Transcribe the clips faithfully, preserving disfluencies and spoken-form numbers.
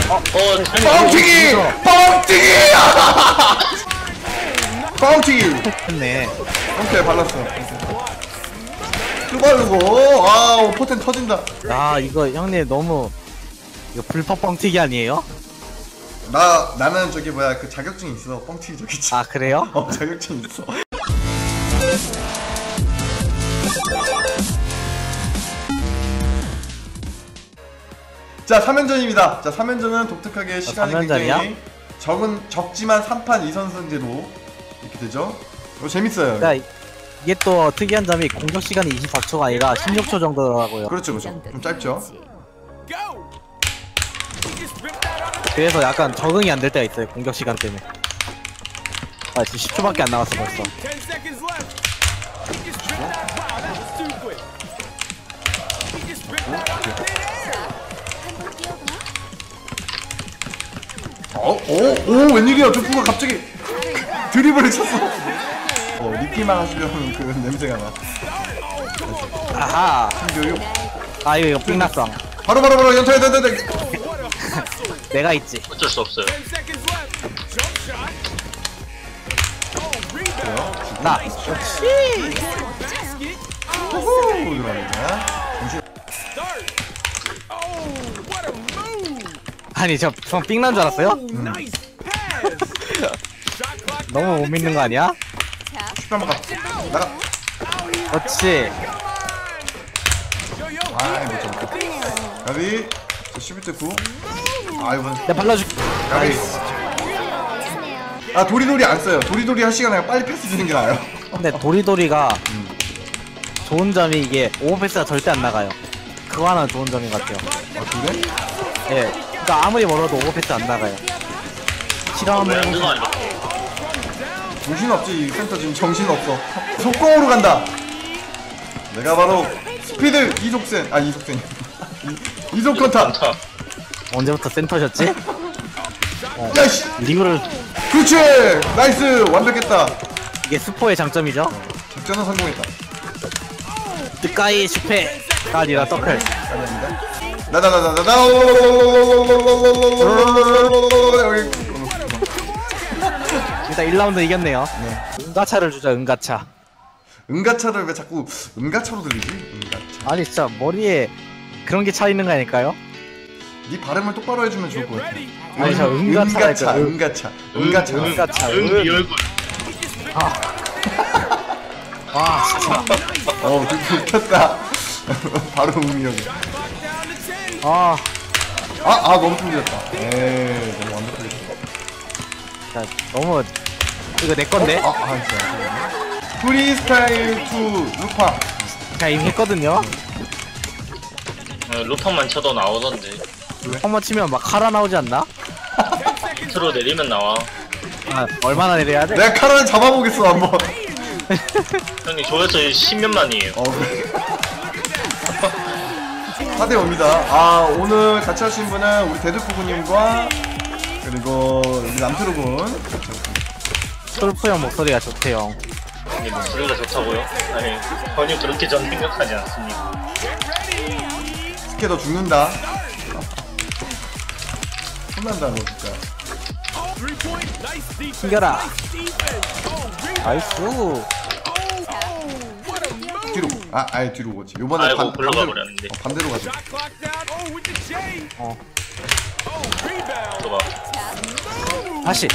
어, 뻥튀기! 뻥튀기! 뻥튀기! 했네. 오케이, 발랐어. 뚜바르고, 아, 포텐 터진다. 아, 이거 형님 너무 이거 불법 뻥튀기 아니에요? 나, 나는 저기 뭐야, 그 자격증 있어. 뻥튀기 저기 있지. 아, 그래요? 어, 자격증 있어. 자, 삼 연전입니다. 자, 삼 연전은 독특하게 시간이 삼 연전이야? 굉장히 적은, 적지만 삼 판 이 선승제로 이렇게 되죠. 이거 재밌어요. 그러니까 이게 또 특이한 점이 공격 시간이 이십사 초가 아니라 십육 초 정도라고요. 그렇죠, 그렇죠. 좀 짧죠. 그래서 약간 적응이 안 될 때가 있어요. 공격 시간 때문에. 아, 지금 십 초밖에 안 남았어 벌써. 어? 오? 오? 웬일이야? 족구가 갑자기 드리블을 쳤어. 어, 리피만 하시려면 그 냄새가 나. 아하. 신교육. 아, 이거 이거 삥났어. 바로 바로 바로 연타야 돼, 돼, 돼. 내가 있지. 어쩔 수 없어요. 나. 호호 들어갑니다. 아니 저 저 삥난 줄 알았어요? 음. 너무 못 믿는 거 아니야? 슈퍼 가. 나가. 그렇지. 아이 못 잡았다. 가비. 십일 대 구. 아 이번. 내가 발라줄게. 가비. 아 도리도리 안 써요. 도리도리 할 시간에 빨리 패스 주는 게 나아요. 근데 도리도리가 음. 좋은 점이 이게 오버패스가 절대 안 나가요. 그거 하나 좋은 점인 것 같아요. 아 그래? 예. 그러니까 아무리 멀어도 오버패스 안 나가요. 실험을 왜안 해보시- 되나 이거? 정신 없지 이 센터 지금 정신 없어. 속공으로 간다. 내가 바로 스피드 이속sen 아 이속sen 이속 컨타. 안타. 언제부터 센터셨지? 야씨. 리그를 그렇지. 나이스 완벽했다. 이게 스포의 장점이죠. 작전은 성공했다. 뜨까이 슈페가 아니라 서클. 아닙니다. 나나나나나 일단 일 라운드 이겼네요. 네. 은가차를 주자. 은가차. 은가차를 왜 자꾸 은가차로 들리지? 은가차. 아니 진짜 머리에 그런 게 차 있는 거 아닐까요? 네 발음을 똑바로 해주면 좋을 것 같아. 아니 저 은가차 은가차, 은가차, 은가차. 응, 은가차. 응, 네 얼굴. 와 진짜. 어, 되게 웃겼다. 바로 음이형이. 아 아, 아 너무 힘들었다. 에이, 너무 완벽하게. 진짜 너무 이거 내 건데. 아, 아, 진짜. 프리스타일 투 루파. 제가 이미 했거든요. 어, 루팡만 쳐도 나오던데. 한번 치면 막 카라 나오지 않나? 밑으로 내리면 나와. 아 얼마나 내려야 돼? 내가 카라를 잡아보겠어 한번. 형님 조회수 십몇만이에요. 어, 그래. 사 대 오입니다. 아, 오늘 같이 하신 분은 우리 데드포그님과 그리고 우리 남트루군. 솔프 형 목소리가 좋대요. 형님 목소리가 좋다고요? 아니 전혀 그렇게 전 생각하지 않습니다. 스케 너 죽는다. 혼난다 너 진짜. 튕겨라. 나이스. 뒤로. 아, 아예 뒤로 오지. 요번에 아이고, 반, 굴러가 반대로, 버렸는데. 어, 반대로 가자. 어 저봐. 다시.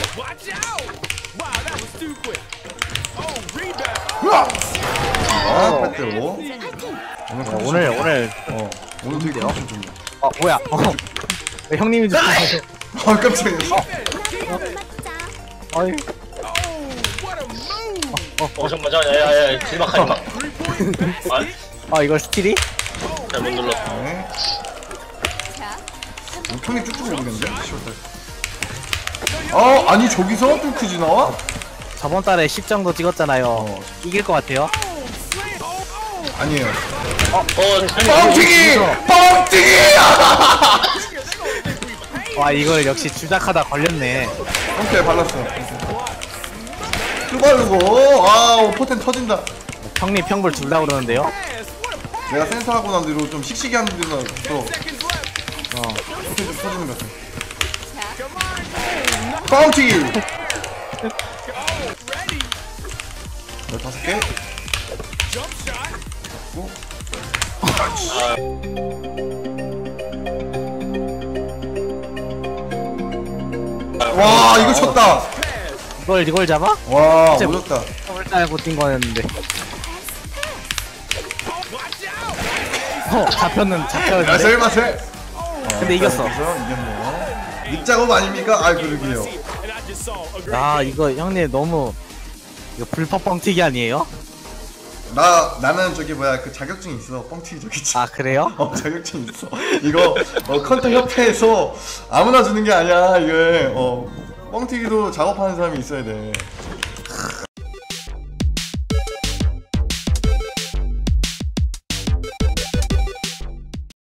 으아! 아, 팔 대 오. 오늘 어, 오늘 오늘 어, 오늘 되게 컨디션 좋네. 어 뭐야? 어. 왜 형님이 좀. 아, 깜짝이야. 어이. 어 잠깐만 야야야 길막하지마. 아 아 이걸 스틸이? 잘못 눌렀다. 네. 어, 평이 쭉쭉 오르겠는데? 시월달. 어, 아니 저기서 뚫크지 나와? 저번 달에 십 정도 찍었잖아요. 어. 이길 것 같아요. 아니에요. 어 뻥튀기! 뻥튀기! 와 이걸 역시 주작하다 걸렸네. 오케이, 발랐어. 뚜바르고, 아, 포텐 터진다. 형님 평불 둘 다 그러는데요? 내가 센터하고 난 뒤로 좀 씩씩이 하는 데서 또 어. 포텐 좀 터지는 것 같아. 뻥튀기. 열다섯 개. 오. 와 이거 쳤다. 이걸 이걸 잡아? 와 진짜 오졌다. 을 딸고 뛴 거였는데. 어 잡혔는 야 잡혔는데. 설마 설. 근데 이겼어. 그래서 이겼네요. 닉작업 아닙니까? 아 그러게요. 아 이거 형님 너무 이거 불법 뻥튀기 아니에요? 나 나는 저기 뭐야 그 자격증 있어. 뻥튀기 저기 지 아 그래요? 어 자격증 있어. 이거 어, 컨터 협회에서 아무나 주는 게 아니야. 이게 어 뻥튀기도 작업하는 사람이 있어야 돼.